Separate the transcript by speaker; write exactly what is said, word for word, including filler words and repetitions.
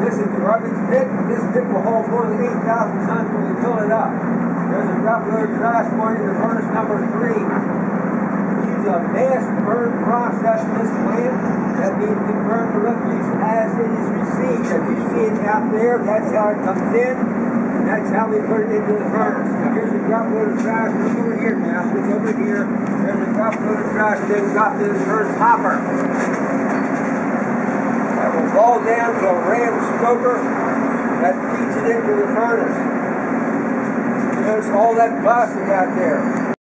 Speaker 1: This is the garbage pit. This pit will hold more than eight thousand tons when we fill it up. There's a drop load of trash going into furnace number three. We use a mass burn process in this plant. That means we burn the refuse as it is received. If you see it out there, that's how it comes in. And that's how we put it into the furnace. Now here's a drop load of trash. Look over here now. Look over here. There's a drop load of trash being dropped in the first hopper. That will roll down to a ram smoker that feeds it into the furnace. There's all that plastic out there.